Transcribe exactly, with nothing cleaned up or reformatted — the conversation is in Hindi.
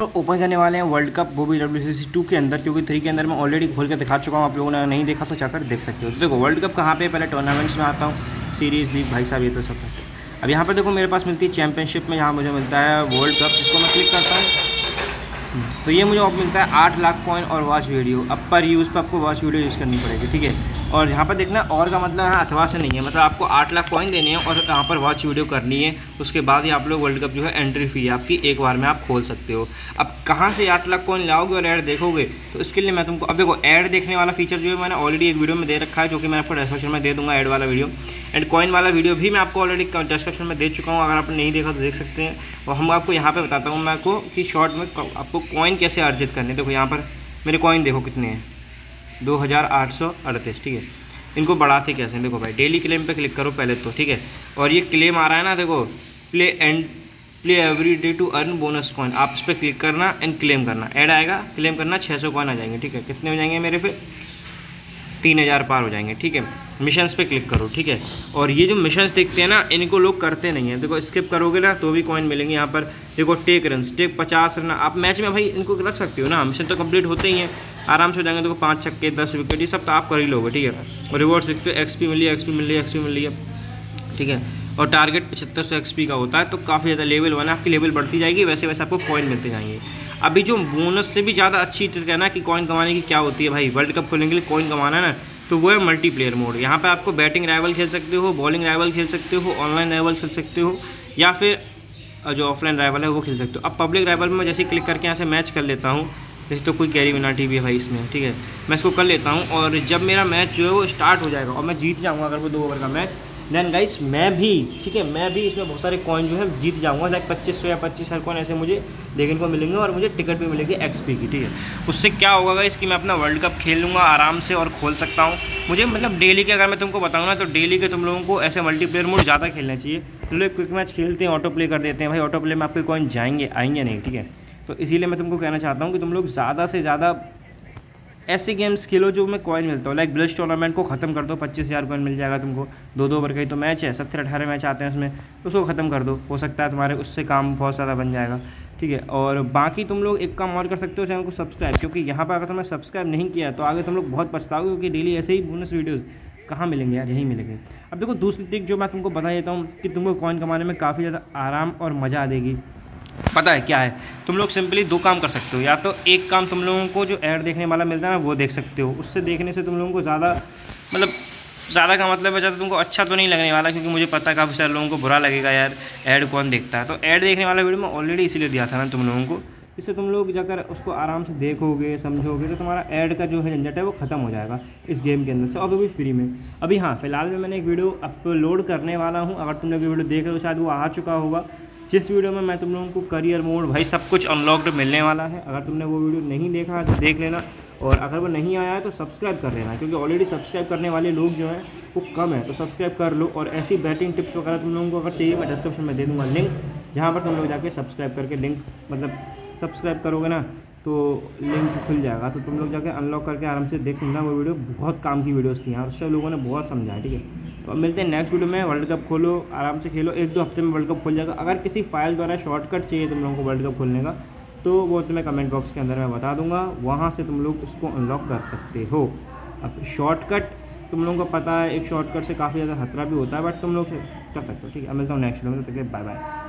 तो ओपन करने वाले हैं वर्ल्ड कप, वो भी डब्ल्यू सी सी टू के अंदर, क्योंकि थ्री के अंदर मैं ऑलरेडी खोल के दिखा चुका हूँ। आप लोगों ने नहीं देखा तो जाकर देख सकते हो। तो देखो वर्ल्ड कप कहाँ पे, पहले टूर्नामेंट्स में आता हूँ, सीरीज़ लीग, भाई साहब ये तो सब है। अब यहाँ पर देखो मेरे पास मिलती है चैंपियनशिप में, यहाँ मुझे मिलता है वर्ल्ड कप, जिसको मैं क्लिक करता हूँ तो ये मुझे ऑफ मिलता है आठ लाख कॉइन और वॉच वीडियो। अब पर यूज़ पर आपको वॉच वीडियो यूज़ करनी पड़ेगी, ठीक है। और यहाँ पर देखना और का मतलब है अथवा से नहीं है, मतलब आपको आठ लाख कॉइन देने हैं और यहाँ पर वॉच वीडियो करनी है। उसके बाद ही आप लोग वर्ल्ड कप जो है एंट्री फी है आपकी एक बार में आप खोल सकते हो। अब कहाँ से आठ लाख कॉइन लाओगे और ऐड देखोगे, तो इसके लिए मैं तुमको अब देखो ऐड देखने वाला फीचर जो है मैंने ऑलरेडी एक वीडियो में दे रखा है, जो कि मैं आपको डिस्क्रिप्शन में दे दूँगा। ऐड वाला वीडियो एंड कॉइन वाला वीडियो भी मैं आपको ऑलरेडी डिस्क्रिप्शन में दे चुका हूँ, अगर आपने नहीं देखा तो देख सकते हैं। और हम आपको यहाँ पे बताता हूँ मैं आपको कि शॉर्ट में आपको कॉइन कैसे अर्जित करने। देखो यहाँ पर मेरे कॉइन देखो कितने हैं, दो हज़ार आठ सौ अड़तीस, ठीक है। इनको बढ़ाते कैसे, देखो भाई डेली क्लेम पे क्लिक करो पहले तो, ठीक है। और ये क्लेम आ रहा है ना, देखो play and play every day to earn bonus coin, आप इस पर क्लिक करना एंड क्लेम करना। ऐड आएगा, क्लेम करना, छः सौ कॉइन आ जाएंगे, ठीक है। कितने हो जाएंगे मेरे फिर, तीन हज़ार पार हो जाएंगे, ठीक है। मिशंस पे क्लिक करो, ठीक है। और ये जो मिशंस देखते हैं ना, इनको लोग करते नहीं है। देखो स्किप करोगे ना तो भी कॉइन मिलेंगे यहाँ पर। देखो टेक रन, टेक पचास रन, आप मैच में भाई इनको रख सकते हो ना, मिशन तो कंप्लीट होते ही हैं, आराम से हो जाएंगे। देखो पाँच छक्के, दस विकेट, ये सब तो आप कर ही लोगे, ठीक है। और रिवॉर्ड देखते हो, एक्सपी मिली है, एक्सपी मिल रही है, एक्सपी मिल रही है, ठीक है। और टारगेट पचहत्तर सौ एक्सपी का होता है, तो काफ़ी ज़्यादा लेवल वन आपकी लेवल बढ़ती जाएगी, वैसे वैसे आपको कॉइन मिलते जाएंगे। अभी जो बोनस से भी ज़्यादा अच्छी चीज़ कहना कि कॉइन कमाने की क्या होती है भाई, वर्ल्ड कप खोलने के लिए कॉइन कमाना है ना, तो वो है मल्टीप्लेयर मोड। यहाँ पे आपको बैटिंग राइवल खेल सकते हो, बॉलिंग राइवल खेल सकते हो, ऑनलाइन राइवल खेल सकते हो, या फिर जो ऑफलाइन राइवल है वो खेल सकते हो। अब पब्लिक राइवल में जैसे क्लिक करके यहाँ से मैच कर लेता हूँ, जैसे तो कोई कैरी विनाटी भी है भाई इसमें, ठीक है। मैं इसको कर लेता हूँ और जब मेरा मैच जो है वो स्टार्ट हो जाएगा और मैं जीत जाऊँगा अगर वो दो ओवर का मैच, देन गाइस मैं भी, ठीक है, मैं भी इसमें बहुत सारे कॉइन जो है जीत जाऊँगा। लाइक पच्चीस सौ या पच्चीस हज़ार कॉइन ऐसे मुझे देखने को मिलेंगे और मुझे टिकट भी मिलेगी एक्सपी की, ठीक है। उससे क्या होगा गाइस कि मैं अपना वर्ल्ड कप खेल लूँगा आराम से और खोल सकता हूँ। मुझे मतलब डेली के अगर मैं तुमको बताऊँ ना, तो डेली के तुम लोगों को ऐसे मल्टीप्लेयर मोड ज़्यादा खेलना चाहिए। तुम लोग क्विक मैच खेलते हैं, ऑटो प्ले कर देते हैं भाई, ऑटो प्ले में आपके कॉइन जाएंगे आएंगे नहीं, ठीक है। तो इसीलिए मैं तुमको कहना चाहता हूँ कि तुम लोग ज़्यादा से ज़्यादा ऐसे गेम्स खेलो जो में कॉइन मिलता हो। लाइक ब्लिट्ज टूर्नामेंट को ख़त्म कर दो, पच्चीस हज़ार कॉइन मिल जाएगा तुमको। दो दो ओवर का ही तो मैच है, सत्तर अठारह मैच आते हैं उसमें, तो उसको ख़त्म कर दो, हो सकता है तुम्हारे उससे काम बहुत ज़्यादा बन जाएगा, ठीक है। और बाकी तुम लोग एक काम और कर सकते हो, चैनल को सब्सक्राइब, क्योंकि यहाँ पर अगर तुमने सब्सक्राइब नहीं किया तो आगे तुम लोग बहुत पछताओगे, क्योंकि डेली ऐसे ही बोनस वीडियोज़ कहाँ मिलेंगे यार, यहीं मिलेंगे। अब देखो दूसरी ट्रिक जो मैं तुमको बता देता हूँ कि तुमको कॉइन कमाने में काफ़ी ज़्यादा आराम और मज़ा आ देगी। पता है क्या है, तुम लोग सिंपली दो काम कर सकते हो। या तो एक काम तुम लोगों को जो ऐड देखने वाला मिलता है ना वो देख सकते हो, उससे देखने से तुम लोगों को ज़्यादा मतलब ज़्यादा का मतलब है ज़्यादा तुमको अच्छा तो नहीं लगने वाला, क्योंकि मुझे पता है काफ़ी सारे लोगों को बुरा लगेगा यार ऐड कौन देखता है। तो ऐड देखने वाला वीडियो मैं ऑलरेडी इसीलिए दिया था ना तुम लोगों को, इससे तुम लोग जाकर उसको आराम से देखोगे समझोगे तो तुम्हारा ऐड का जो है झंझट है वो ख़त्म हो जाएगा इस गेम के अंदर से, और वो भी फ्री में। अभी हाँ फिलहाल में मैंने एक वीडियो अपलोड करने वाला हूँ, अगर तुमने वो वीडियो देख रहे हो शायद वो आ चुका होगा, जिस वीडियो में मैं तुम लोगों को करियर मोड भाई सब कुछ अनलॉक्ड मिलने वाला है। अगर तुमने वो वीडियो नहीं देखा है तो देख लेना, और अगर वो नहीं आया है तो सब्सक्राइब कर लेना, क्योंकि ऑलरेडी सब्सक्राइब करने वाले लोग जो हैं वो कम है, तो सब्सक्राइब कर लो। और ऐसी बैटिंग टिप्स वगैरह तुम लोगों को अगर चाहिए मैं डिस्क्रिप्शन में दे दूँगा लिंक, जहाँ पर तुम लोग जाके सब्सक्राइब करके लिंक मतलब सब्सक्राइब करोगे ना तो लिंक खुल जाएगा, तो तुम लोग जाके अनलॉक करके आराम से देख लेना। वो वीडियो बहुत काम की वीडियोस थी यार, उससे लोगों ने बहुत समझा है, ठीक है। तो अब मिलते हैं नेक्स्ट वीडियो में। वर्ल्ड कप खोलो आराम से खेलो, एक दो हफ्ते में वर्ल्ड कप खुल जाएगा। अगर किसी फाइल द्वारा शॉर्टकट चाहिए तुम लोगों को वर्ल्ड कप खोलने का, तो वो तुम्हें कमेंट बॉक्स के अंदर मैं बता दूंगा, वहाँ से तुम लोग उसको अनलॉक कर सकते हो। अब शॉर्टकट तुम लोगों को पता है, एक शॉर्टकट से काफ़ी ज़्यादा खतरा भी होता है, बट तुम लोग कर सकते हो, ठीक है। अब मिलता हूँ नेक्स्ट वीडियो में, तो बाय बाय।